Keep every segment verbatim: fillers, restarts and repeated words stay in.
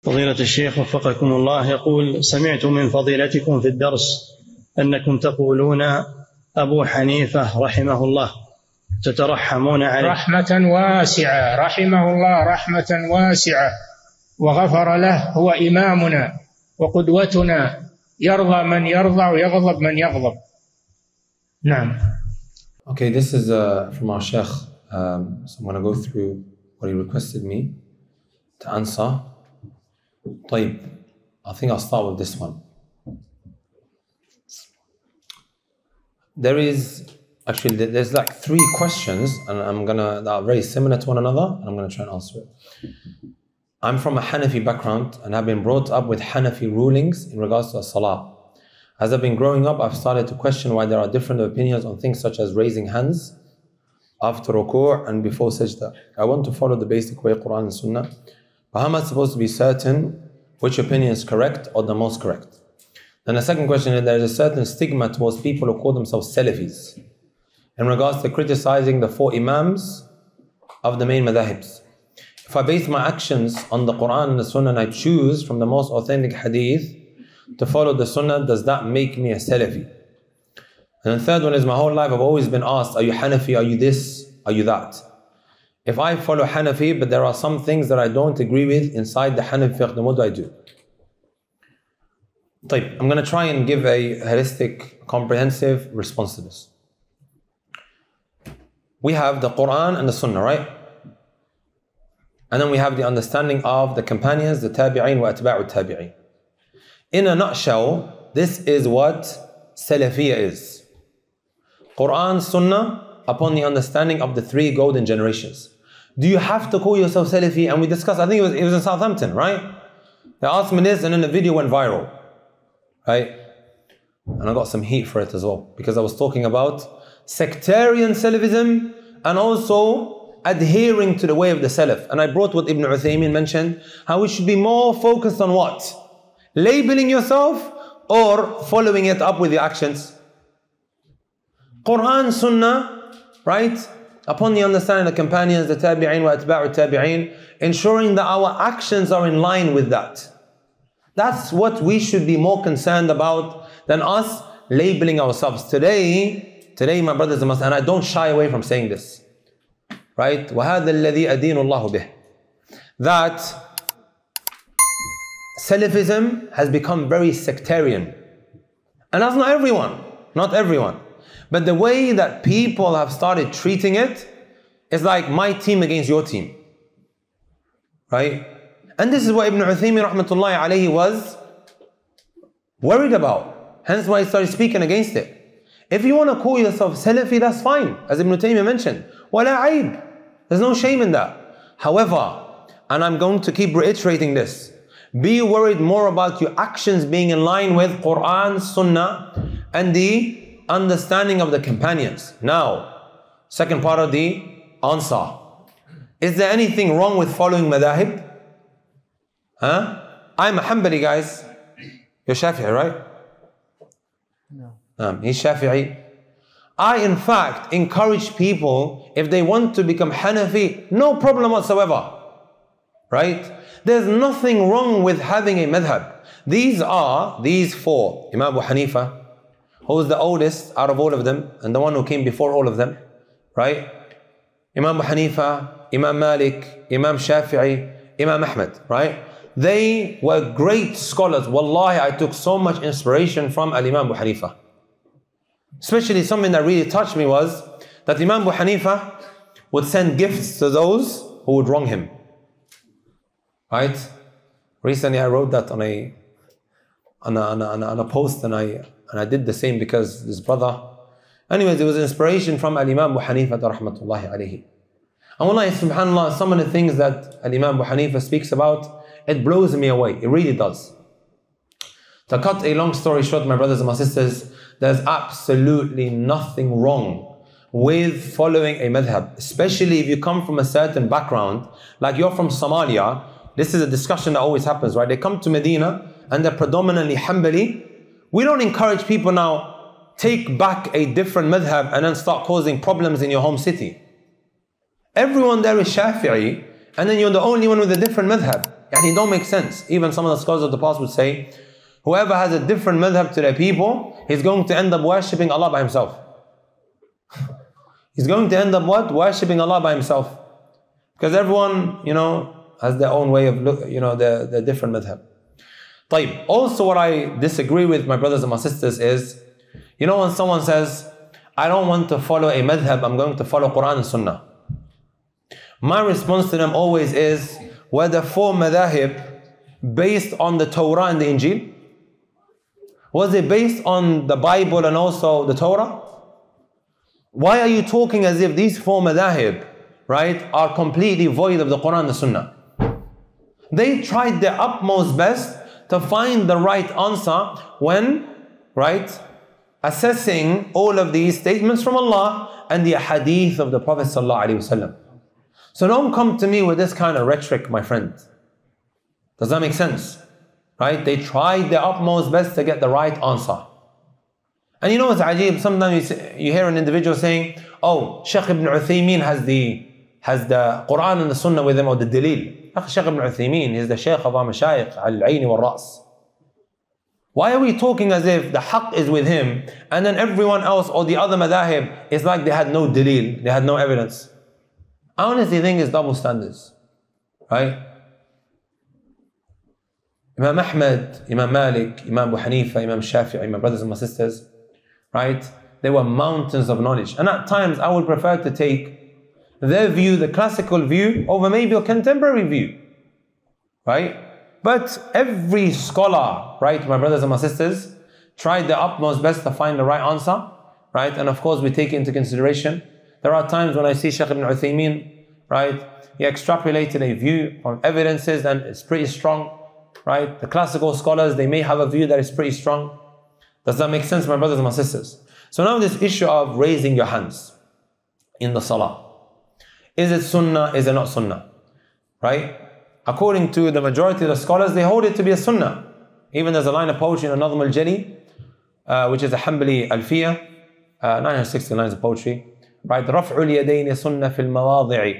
فضيلة الشيخ وفقكم الله، يقول: سمعت من فضيلتكم في الدرس أنكم تقولون أبو حنيفة رحمه الله تترحمون عليه. رحمة واسعة، رحمه الله رحمة واسعة وغفر له، هو إمامنا وقدوتنا، يرضى من يرضى ويغضب من يغضب. نعم. Okay, this is uh, from our Sheikh. Um, so I'm going to go through what he requested me to answer. طيب, I think I'll start with this one. There is actually there's like three questions, and I'm gonna that are very similar to one another, and I'm gonna try and answer it. I'm from a Hanafi background and have been brought up with Hanafi rulings in regards to a salah. As I've been growing up, I've started to question why there are different opinions on things such as raising hands after ruku' and before sajda. I want to follow the basic way, Quran and Sunnah, but how am I supposed to be certain which opinion is correct or the most correct? Then the second question is, there is a certain stigma towards people who call themselves Salafis in regards to criticizing the four Imams of the main madhahibs. If I base my actions on the Quran and the Sunnah and I choose from the most authentic hadith to follow the Sunnah, does that make me a Salafi? And the third one is, my whole life I've always been asked, are you Hanafi, are you this, are you that? If I follow Hanafi, but there are some things that I don't agree with inside the Hanafi fiqh, then what do I do? I'm going to try and give a holistic, comprehensive response to this. We have the Quran and the Sunnah, right? And then we have the understanding of the companions, the tabi'een wa atba'u tabi'een. In a nutshell, this is what Salafiyya is. Quran, Sunnah, upon the understanding of the three golden generations. Do you have to call yourself Salafi? And we discussed, I think it was, it was in Southampton, right? They asked me this and then the video went viral, right? And I got some heat for it as well, because I was talking about sectarian Salafism and also adhering to the way of the Salaf. And I brought what Ibn Uthaymeen mentioned, how we should be more focused on what? Labeling yourself or following it up with your actions? Quran, Sunnah, right? Upon the understanding of the companions, the tabi'een wa atba'u tabi'een, ensuring that our actions are in line with that. That's what we should be more concerned about than us labeling ourselves. Today, today my brothers and sisters, and I don't shy away from saying this, right? وَهَذَا الَّذِي أَدِينُ اللَّهُ بِهِ. That Salafism has become very sectarian. And that's not everyone, not everyone. But the way that people have started treating it is like my team against your team, right? And this is what Ibn Uthaymeen rahmatullahi alayhi was worried about. Hence why he started speaking against it. If you want to call yourself Salafi, that's fine. As Ibn Taymiyyah mentioned, wala aib. There's no shame in that. However, and I'm going to keep reiterating this, be worried more about your actions being in line with Quran, Sunnah, and the understanding of the companions. Now, second part of the answer. Is there anything wrong with following madahib? Huh? I'm a Hanbali, guys. You're Shafi'i, right? No. Um, he's Shafi'i. I, in fact, encourage people, if they want to become Hanafi, no problem whatsoever. Right? There's nothing wrong with having a madhab. These are, these four, Imam Abu Hanifa, who is the oldest out of all of them, and the one who came before all of them, right? Imam Abu Hanifa, Imam Malik, Imam Shafi'i, Imam Ahmad, right? They were great scholars. Wallahi, I took so much inspiration from Al-Imam Abu Hanifa. Especially something that really touched me was that Imam Abu Hanifa would send gifts to those who would wrong him. Right? Recently I wrote that on a on a, on a, on a, on a post, and I and I did the same because this brother. Anyways, it was inspiration from Al-Imam Abu Hanifa rahmatullahi alayhi. And wallahi, subhanAllah, some of the things that Al-Imam Abu Hanifa speaks about, it blows me away. It really does. To cut a long story short, my brothers and my sisters, there's absolutely nothing wrong with following a madhab, especially if you come from a certain background, like you're from Somalia. This is a discussion that always happens, right? They come to Medina and they're predominantly Hanbali. We don't encourage people now, take back a different madhab and then start causing problems in your home city. Everyone there is Shafi'i, and then you're the only one with a different madhab. Yani, it don't make sense. Even some of the scholars of the past would say, whoever has a different madhab to their people, he's going to end up worshipping Allah by himself. He's going to end up what? Worshipping Allah by himself. Because everyone, you know, has their own way of, look, you know, the, the different madhab. طيب. Also what I disagree with, my brothers and my sisters, is, you know, when someone says, I don't want to follow a madhab, I'm going to follow Quran and Sunnah. My response to them always is, were the four madahib based on the Torah and the Injil? Was it based on the Bible and also the Torah? Why are you talking as if these four madahib, right, are completely void of the Quran and the Sunnah? They tried their utmost best to find the right answer when, right, assessing all of these statements from Allah and the hadith of the Prophet sallallahu alaihi wasallam. So don't come to me with this kind of rhetoric, my friend. Does that make sense? Right? They tried their utmost best to get the right answer. And you know what's ajib? Sometimes you hear an individual saying, oh, Shaykh ibn Uthaymeen has the, has the Quran and the Sunnah with him, or the Dalil. Shaykh ibn Uthaymeen is the Shaykh of our Mashayikh, al-Ayn wal-Ra's. Why are we talking as if the haqq is with him, and then everyone else or the other madahib is like they had no dalil, they had no evidence? I honestly think it's double standards, right? Imam Ahmad, Imam Malik, Imam Abu Hanifa, Imam Shafi'i, my brothers and my sisters, right? They were mountains of knowledge. And at times I would prefer to take their view, the classical view, over maybe a contemporary view, right? But every scholar, right, my brothers and my sisters, tried their utmost best to find the right answer, right? And of course we take it into consideration. There are times when I see Shaykh ibn Uthaymeen, right, he extrapolated a view from evidences and it's pretty strong, right? The classical scholars, they may have a view that is pretty strong. Does that make sense, my brothers and my sisters? So now this issue of raising your hands in the salah. Is it sunnah, is it not sunnah? Right? According to the majority of the scholars, they hold it to be a sunnah. Even there's a line of poetry in An-Nadhm al-Jali, uh, which is a Hanbali Alfiyah, uh, nine hundred sixty lines of poetry. Right? رفع اليدين سنة في المواضع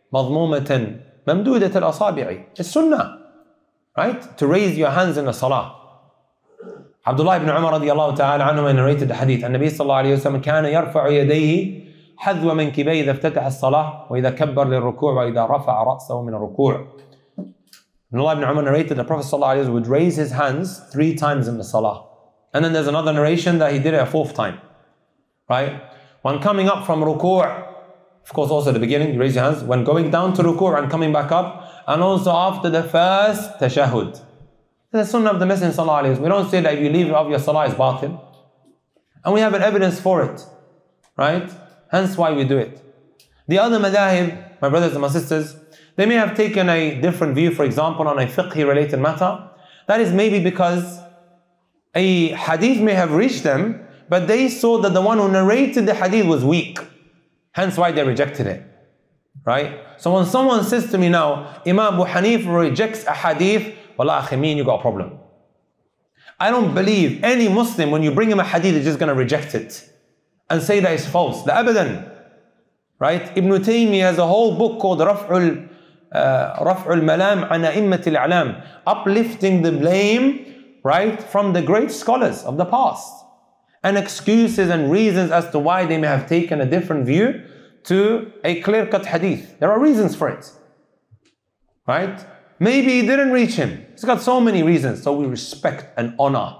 مضمومة ممدودة الأصابع. It's sunnah. Right? To raise your hands in the salah. Abdullah ibn Umar radiallahu ta'ala anhu narrated the hadith. النبي صلى الله عليه وسلم كان يرفع يديه حذو منكبيه إذا افتتح الصلاة وإذا كبر للركوع وإذا رفع رأسه من الركوع. Abdullah ibn Umar narrated the Prophet sallallahu alaihi wasallam would raise his hands three times in the salah. And then there's another narration that he did it a fourth time. Right? When coming up from ruku', of course also at the beginning, you raise your hands. When going down to ruku' and coming back up, and also after the first tashahud. This is the sunnah of the Messenger sallallahu alaihi wasallam. We don't say that if you leave of your salah is batil. And we have an evidence for it. Right? Hence why we do it. The other madahib, my brothers and my sisters, they may have taken a different view, for example, on a fiqhi related matter. That is maybe because a hadith may have reached them, but they saw that the one who narrated the hadith was weak. Hence why they rejected it. Right? So when someone says to me now, Imam Abu Hanifa rejects a hadith, wallah akhi, you got a problem. I don't believe any Muslim, when you bring him a hadith, is just going to reject it and say that it's false. The abadan. Right? Ibn Taymiyyah has a whole book called Raf'ul uh, Raf'ul Malam an A'immatil A'lam, uplifting the blame, right, from the great scholars of the past, and excuses and reasons as to why they may have taken a different view to a clear-cut hadith. There are reasons for it. Right? Maybe it didn't reach him. He's got so many reasons. So we respect and honor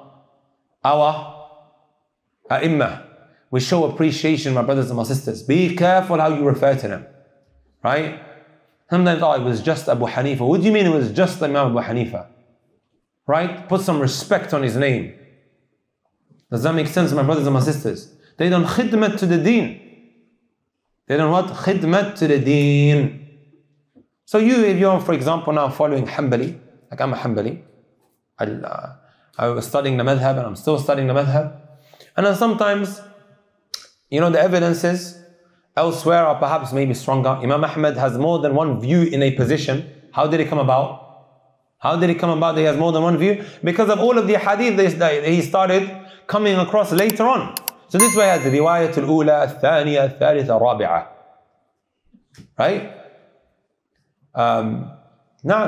our A'imma. We show appreciation, my brothers and my sisters. Be careful how you refer to them. Right? Sometimes, oh, it was just Abu Hanifa. What do you mean it was just Imam Abu Hanifa? Right? Put some respect on his name. Does that make sense, my brothers and my sisters? They don't khidmat to the deen. They don't what? Khidmat to the deen. So you, if you're, for example, now following Hanbali, like I'm a Hanbali, I, uh, I was studying the madhab and I'm still studying the madhab. And then sometimes, you know, the evidences elsewhere are perhaps maybe stronger. Imam Ahmad has more than one view in a position. How did it come about? How did it come about that he has more than one view? Because of all of the hadith that he started coming across later on. So this way has the riwayat al-ula, al-thaniya, al-thalitha, al-rabi'ah. Right? Um, nah.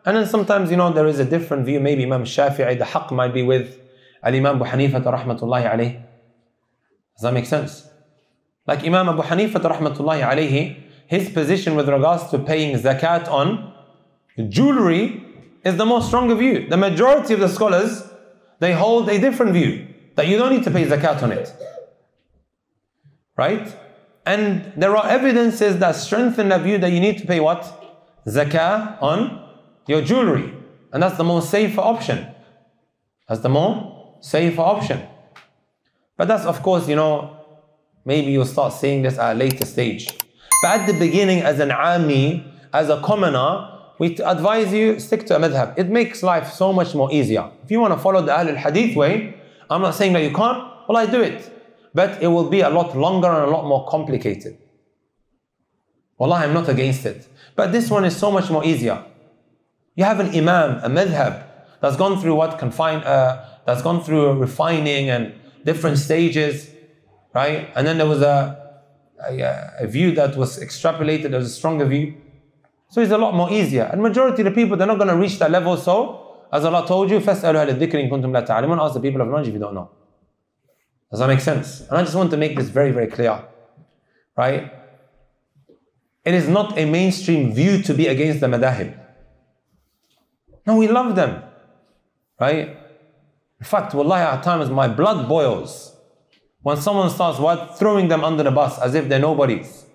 And then sometimes, you know, there is a different view. Maybe Imam Shafi'i, the haqq might be with Al-Imam Abu Hanifa rahmatullahi alayhi. Does that make sense? Like Imam Abu Hanifa rahmatullahi alayhi, his position with regards to paying zakat on jewelry is the most stronger view. The majority of the scholars, they hold a different view, that you don't need to pay zakat on it. Right? And there are evidences that strengthen the view that you need to pay what? Zakah on your jewelry. And that's the most safer option. That's the more safer option. But that's, of course, you know, maybe you'll start saying this at a later stage. But at the beginning, as an ami, as a commoner, we advise you, stick to a madhab. It makes life so much more easier. If you want to follow the Ahl al-Hadith way, I'm not saying that you can't, well, I do it. But it will be a lot longer and a lot more complicated. Wallah, I'm not against it. But this one is so much more easier. You have an imam, a madhab, that's gone through what confine, uh, that's gone through refining and different stages, right? And then there was a, a, a view that was extrapolated as a stronger view. So it's a lot more easier. And majority of the people, they're not going to reach that level. So, as Allah told you, فَاسْأَلُوا أَهْلَ الذِّكْرِ إِن كُنتُمْ لَا تَعْلَمُونَ. Ask the people of knowledge if you don't know. Does that make sense? And I just want to make this very, very clear, right? It is not a mainstream view to be against the madahib. No, we love them, right? In fact, wallahi, at times my blood boils when someone starts what? Throwing them under the bus as if they're nobodies.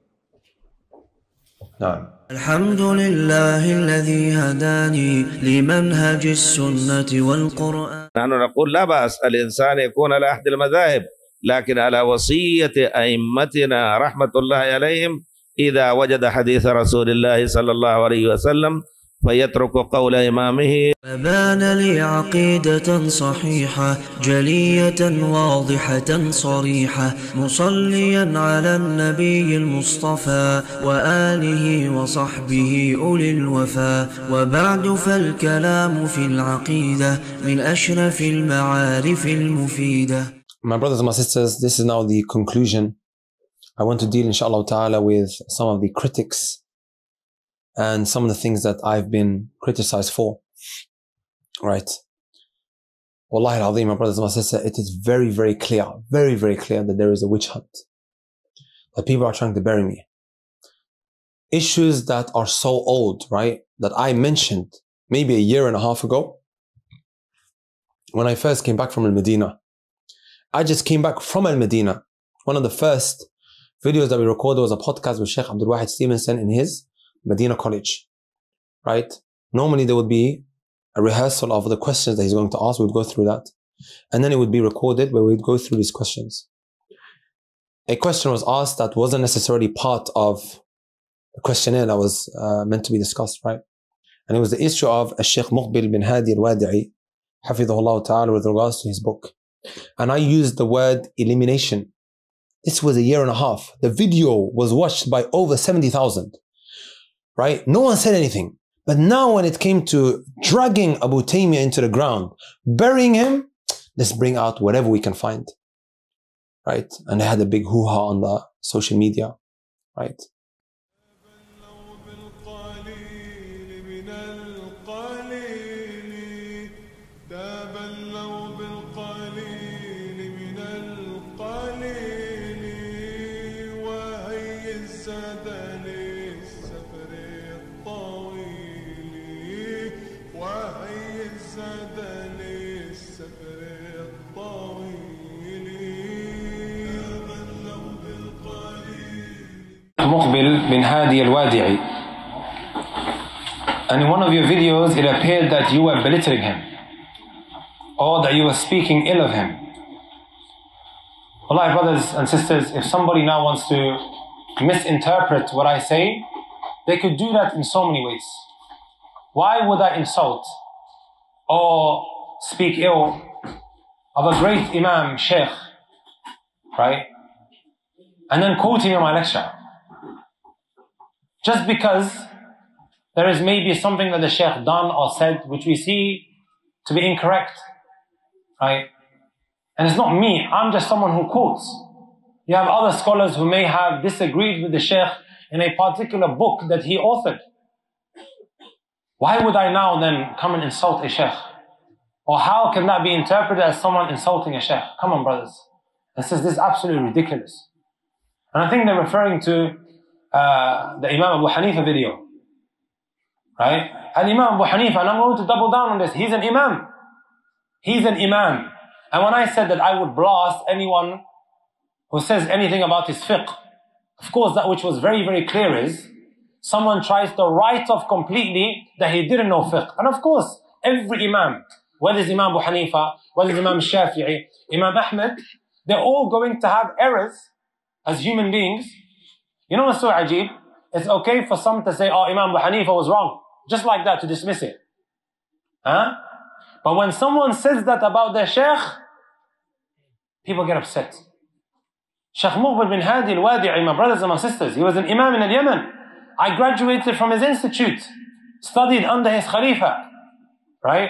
No. الحمد لله الذي هداني لمنهج السنة والقرآن. نحن نقول لا بأس الإنسان يكون على أحد المذاهب، لكن على وصية أئمتنا رحمة الله عليهم إذا وجد حديث رسول الله صلى الله عليه وسلم فيترك قول إمامه. فبان لي عقيدة صحيحة جلية واضحة صريحة مصليا على النبي المصطفى وآله وصحبه أولي الوفا. وبعد فالكلام في العقيدة من أشرف المعارف المفيدة. My brothers and my sisters, this is now the conclusion. I want to deal, inshallah ta'ala, with some of the critics and some of the things that I've been criticized for. Right? Wallahi al-Azim, my brothers and my sisters, it is very, very clear, very, very clear that there is a witch hunt. That people are trying to bury me. Issues that are so old, right? That I mentioned maybe a year and a half ago when I first came back from Al-Medina. I just came back from Al-Medina. One of the first videos that we recorded was a podcast with Sheikh Abdul Wahid Stevenson in his Medina College, right? Normally there would be a rehearsal of the questions that he's going to ask. We'd go through that. And then it would be recorded where we'd go through these questions. A question was asked that wasn't necessarily part of the questionnaire that was uh, meant to be discussed, right? And it was the issue of Sheikh Muqbil bin Hadi al-Wadi'i, Hafidhahullah ta'ala, with regards to his book. And I used the word elimination. This was a year and a half. The video was watched by over seventy thousand. Right? No one said anything. But now when it came to dragging Abu Taymiyyah into the ground, burying him, let's bring out whatever we can find. Right? And they had a big hoo-ha on the social media. Right? Muqbil bin Hadi al-Wadi'i, and in one of your videos it appeared that you were belittling him or that you were speaking ill of him. Wallahi, brothers and sisters, if somebody now wants to misinterpret what I say, they could do that in so many ways. Why would I insult or speak ill of a great Imam, Sheikh, right? And then quote him in my lecture? Just because there is maybe something that the Shaykh done or said which we see to be incorrect, right? And it's not me, I'm just someone who quotes. You have other scholars who may have disagreed with the Shaykh in a particular book that he authored. Why would I now then come and insult a sheikh? Or how can that be interpreted as someone insulting a sheikh? Come on, brothers. And says this is absolutely ridiculous. And I think they're referring to uh, the Imam Abu Hanifa video. Right? And Imam Abu Hanifa, and I'm going to double down on this, he's an Imam. He's an Imam. And when I said that I would blast anyone who says anything about his fiqh, of course that which was very, very clear is, someone tries to write off completely that he didn't know fiqh. And of course, every Imam, whether it's Imam Abu Hanifa, whether it's Imam Shafi'i, Imam Ahmed, they're all going to have errors as human beings. You know what's so ajib? It's okay for some to say, oh, Imam Abu Hanifa was wrong. Just like that, to dismiss it. Huh? But when someone says that about their sheikh, people get upset. Sheikh Muqbil bin Hadi al-Wadi'i, my brothers and my sisters, he was an Imam in Yemen. I graduated from his institute, studied under his Khalifa. Right?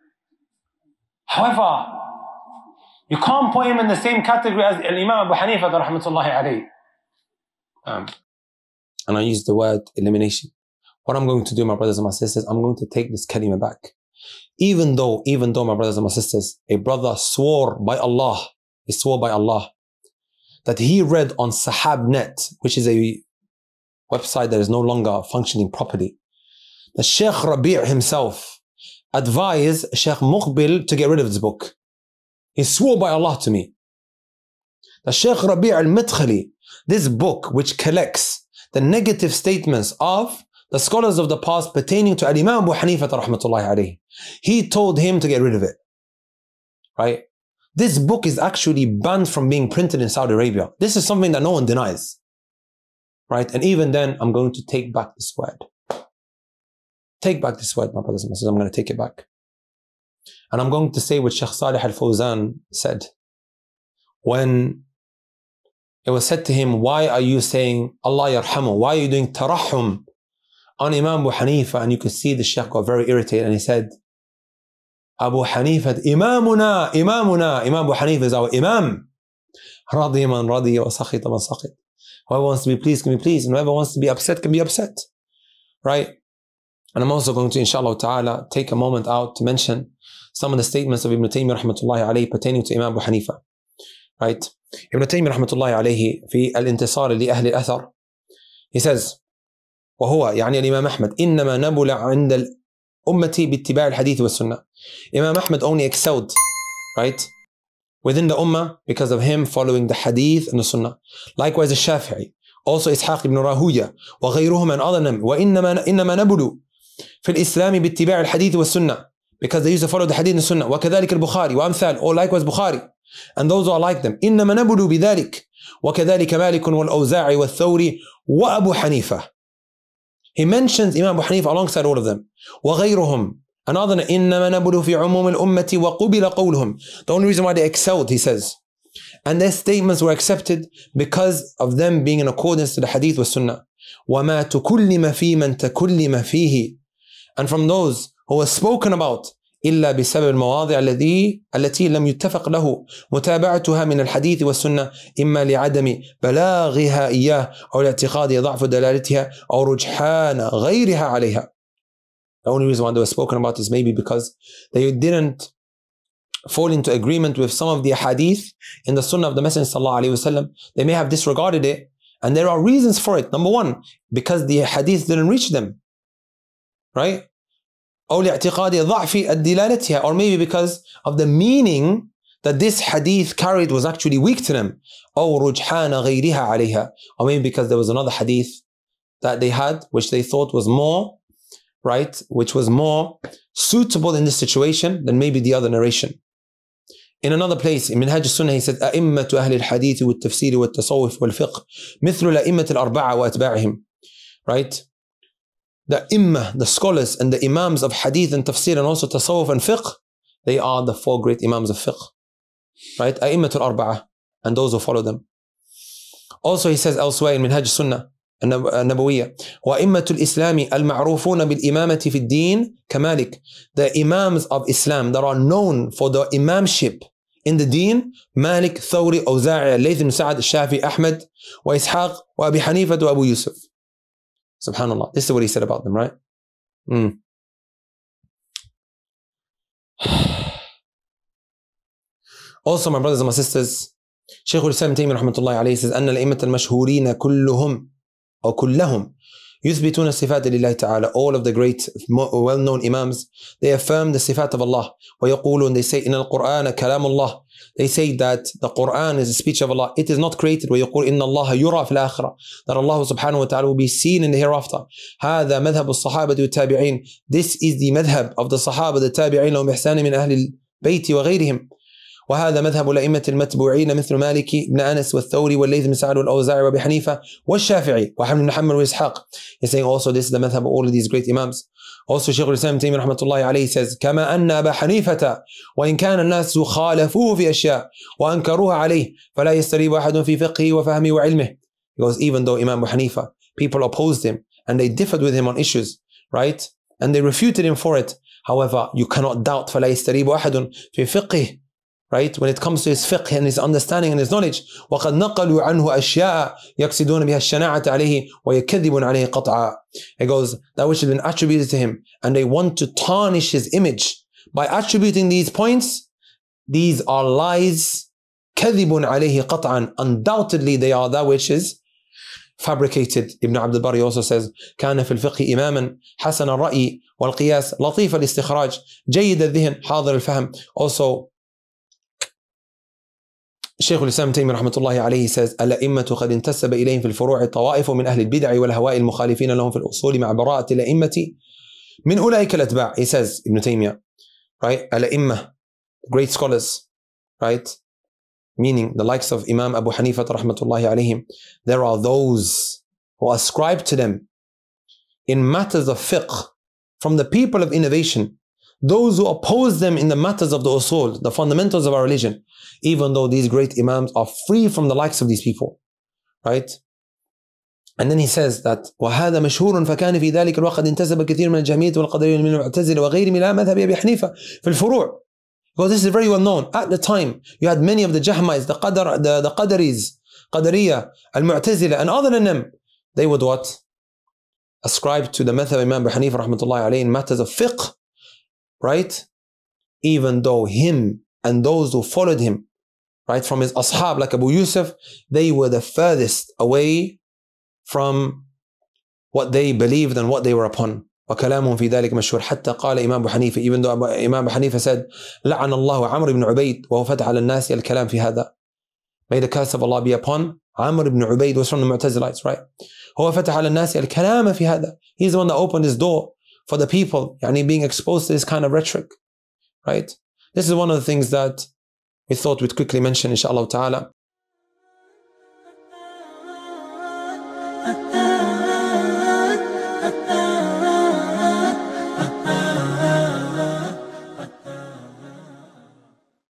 However, you can't put him in the same category as Imam Abu Hanifa rahmatullahi alayhi. Um, and I use the word elimination. What I'm going to do, my brothers and my sisters, I'm going to take this kalima back. Even though, even though, my brothers and my sisters, a brother swore by Allah, he swore by Allah, that he read on SahabNet, which is a website that is no longer functioning properly, that Sheikh Rabi' himself advised Sheikh Muqbil to get rid of this book. He swore by Allah to me that Sheikh Rabi' al-Madkhali, this book which collects the negative statements of the scholars of the past pertaining to Al-Imam Abu Hanifa rahmatullahi alayhi, he told him to get rid of it. Right? This book is actually banned from being printed in Saudi Arabia. This is something that no one denies. Right? And even then, I'm going to take back this word. Take back this word, my brothers and sisters. I'm going to take it back. And I'm going to say what Shaykh Salih al-Fawzan said. When it was said to him, why are you saying Allah yarhamu? Why are you doing tarahum on Imam Abu Hanifa? And you could see the Shaykh got very irritated and he said, Abu Hanifa, Imamuna, Imamuna, Imam Abu Hanifa is our Imam. Radiya man radiya wa sakhita man sakhit. Whoever wants to be pleased can be pleased, and whoever wants to be upset can be upset. Right? And I'm also going to, inshallah ta'ala, take a moment out to mention some of the statements of Ibn Taymiyyah rahmatullahi alayhi pertaining to Imam Abu Hanifa. Right? Ibn Taymiyyah rahmatullahi alayhi في الانتصار لأهل الأثر, he says, وهو يعني الإمام أحمد إنما نبل عند الأمة باتباع الحديث والسنة. Imam Ahmad only excelled, right, within the ummah because of him following the hadith and the sunnah. Likewise the Shafi'i, also Ishaq ibn Rahuya وغيرهم and other them, وإنما إنما نبل في الإسلام باتباع الحديث والسنة, because they used to follow the hadith and the sunnah. وكذلك البخاري وأمثال, or likewise Bukhari and those who are like them. إنما نبل بذلك وكذلك مالك والأوزاعي والثوري وأبو حنيفة. He mentions Imam Abu Hanifa alongside all of them. وغيرهم, another إنما نبل في عموم الأمة وقبل قولهم. The only reason why they excelled, he says, and their statements were accepted because of them being in accordance to the hadith wa sunnah. وما تكلم في من تكلم فيه, and from those who were spoken about إلا بسبب المواضع الذي التي لم يتفق له متابعتها من الحديث والسنة إما لعدم بلاغها إياه أو لاعتقاد ضعف دلالتها أو رجحان غيرها عليها. The only reason why they were spoken about is maybe because they didn't fall into agreement with some of the hadith in the sunnah of the Messenger sallallahu alaihi wasallam. They may have disregarded it, and there are reasons for it. Number one, because the hadith didn't reach them, right? أو لاعتقاد ضعف دلالتها, or maybe because of the meaning that this hadith carried was actually weak to them. أو رجحان غيرها عليها, or maybe because there was another hadith that they had which they thought was more, right, which was more suitable in this situation than maybe the other narration. In another place, in Minhaj al-Sunnah, he said, أئمة أهل الحديث والتفسير والتصوف والفقه مثل الأئمة الأربعة وأتباعهم. Right? The imma, the scholars and the imams of hadith and tafsir and also tasawwuf and fiqh, they are the four great imams of fiqh. Right? أئمة الأربعة, and those who follow them. Also he says elsewhere in Minhaj al-Sunnah النبوية وأئمة الإسلام المعروفون بالإمامة في الدين كمالك. The imams of Islam that are known for the imamship in the deen, Malik, Thawri, Awza'i, Layth ibn Sa'ad, Shafi, Ahmed, wa Ishaq, wa Abi Hanifa, wa Abu Yusuf. Subhanallah. This is what he said about them, right? Mm. Also, my brothers and my sisters, Shaykh al-Islam Taymiyyah rahmatullahi alayhi says, أن الأئمة المشهورين كلهم أو كلهم يثبتون الصفات لله تعالى. All of the great, well-known imams, they affirm the sifat of Allah. ويقولون, they say, إن القرآن كلام الله. They say that the Quran is the speech of Allah. It is not created. ويقول إن الله يرى في الآخرة. That Allah subhanahu wa ta'ala will be seen in the hereafter. هذا مذهب الصحابة والتابعين. This is the madhab of the Sahaba, the tabi'in لهم إحسان من أهل البيت وغيرهم. وهذا مذهب الأئمة المتبوعين مثل مالك بن أنس والثوري والليث بن سعد والأوزاعي وأبي حنيفة والشافعي وحمد بن حنبل وإسحاق. He's saying also this is the madhab of all of these great imams. Also Shaykh al-Islam Taymiyyah rahmatullahi alayhi says, كما أن أبا حنيفة وإن كان الناس خالفوه في أشياء وأنكروها عليه فلا يستريب أحد في فقهه وفهمه وعلمه. Because even though Imam Abu Hanifa, people opposed him and they differed with him on issues, right? And they refuted him for it. However, you cannot doubt فلا يستريب أحد في فقهه. Right? When it comes to his fiqh and his understanding and his knowledge, وَقَدْ نَقَلُوا عَنْهُ أَشْيَاءَ يَقْصِدُونَ بِهَا الشَّنَاعَةَ عَلَيْهِ وَيَكَذِّبُونَ عَلَيْهِ قَطْعًا. It goes, that which has been attributed to him, and they want to tarnish his image by attributing these points. These are lies. كَذِبٌ عَلَيْهِ قَطْعًا. Undoubtedly they are that which is fabricated. Ibn Abd al-Bari also says, كان في الفقه إماما حسن الرأي والقياس لطيف الاستخراج جيد الذهن حاضر الفهم. Also, Shaykh al-Islam Taymiyyah rahmatullahi alayhi says, الأئمة قد انتسب إليهم في الفروع طوائف من أهل البدع والهواء المخالفين لهم في الأصول مع براءة الأئمة من أولئك الأتباع. He says, Ibn Taymiyyah, right? الأئمة, great scholars, right? Meaning the likes of Imam Abu Hanifa rahmatullahi alayhim. There are those who ascribe to them in matters of fiqh from the people of innovation. Those who oppose them in the matters of the usul, the fundamentals of our religion, even though these great imams are free from the likes of these people, right? And then he says that وهذا مشهور فكان في ذلك الوقت انتسب كثير من الجهمية والقدرية من المعتزلة وغيرهم إلى مذهب أبي حنيفة في الفروع. Because this is very well known. At the time, you had many of the Jahmites, the Qadar, the, the Qadaris, Qadariya, Al-Mu'tazila, and other than them, they would what? Ascribe to the method of Imam Abu Hanifa rahmatullahi alayhi in matters of fiqh, right? Even though him and those who followed him, right, from his ashab like Abu Yusuf, they were the furthest away from what they believed and what they were upon. وكلامهم في ذلك مشهور حتى قال إمام أبو حنيفة, even though Imam Abu Hanifa said لعن الله عمرو بن عبيد وهو فتح على الناس الكلام في هذا. May the curse of Allah be upon Amr ibn Ubaid, was from the Mu'tazilites, right? هو فتح على الناس الكلام في هذا. He's the one that opened his door for the people, يعني being exposed to this kind of rhetoric, right? This is one of the things that we thought we'd quickly mention, inshallah ta'ala.